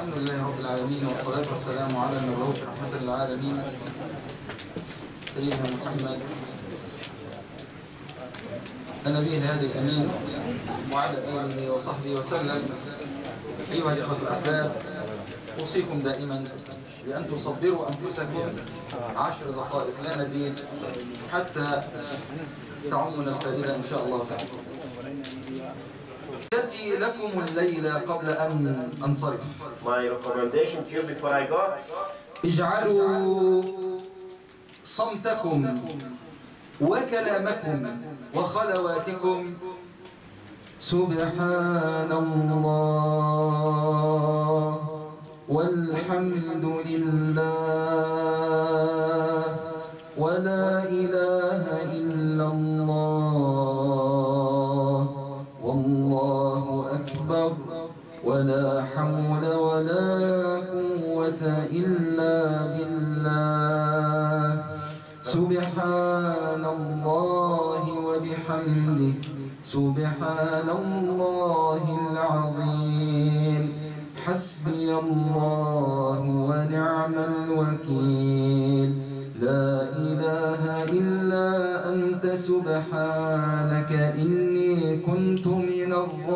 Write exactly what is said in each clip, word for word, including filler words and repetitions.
الحمد لله رب العالمين، والصلاة والسلام على المبعوث رحمة للعالمين سيدنا محمد النبي الهادي الأمين وعلى آله وصحبه وسلم. أيها الإخوة الأحباب، أوصيكم دائما بأن تصبروا أنفسكم عشر دقائق لا نزيد حتى تعمنا الفائدة إن شاء الله تعالى. يأتي لكم الليلة قبل أن أنصرف. My recommendation to you before I go. اجعلوا صمتكم وكلامكم وخلواتكم سبحان الله والحمد لله ولا إله إلا الله والله أكبر ولا حول ولا قوة إلا بالله سبحان الله وبحمده سبحان الله العظيم حسبي الله ونعم الوكيل لا إله إلا أنت سبحانك إني كنت من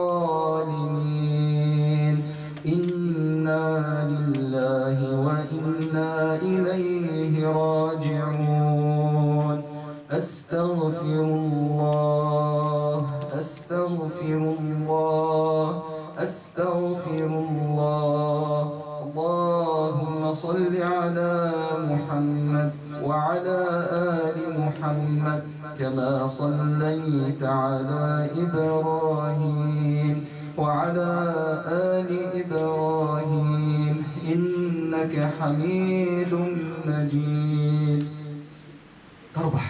الظالمين. إنا لله وإنا إليه راجعون. أستغفر الله أستغفر الله أستغفر الله. اللهم صل على محمد وعلى آل محمد كما صليت على إبراهيم وعلى آل إبراهيم إنك حميد مجيد. تربح.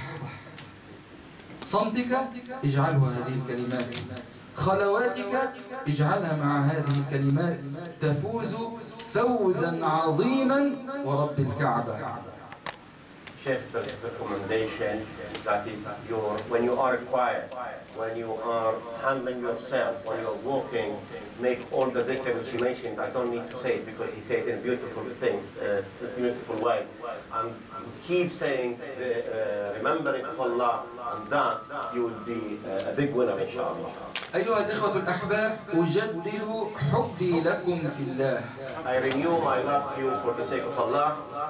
صمتك اجعله هذه الكلمات، خلواتك اجعلها مع هذه الكلمات، تفوز فوزا عظيما ورب الكعبة. Sheikh's recommendation that is your when you are quiet, when you are handling yourself, when you are walking, make all the dhikr which he mentioned. I don't need to say it because he says in beautiful things, uh, it's a beautiful way. And keep saying the uh, remembering of Allah, and that you will be uh, a big winner inshallah. أيها الإخوة الأحباب، أجدد حبي لكم في الله. I renew my love to you for the sake of Allah.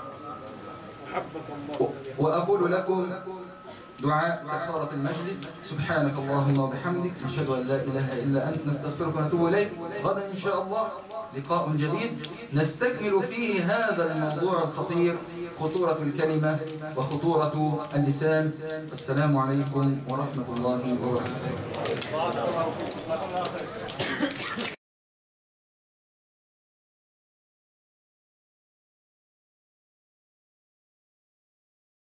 وأقول لكم دعاء كفارة المجلس. سبحانك اللهم وبحمدك نشهد أن لا إله إلا أنت نستغفرك ونتوب إليك. غدا إن شاء الله لقاء جديد نستكمل فيه هذا الموضوع الخطير، خطورة الكلمة وخطورة اللسان. السلام عليكم ورحمة الله وبركاته.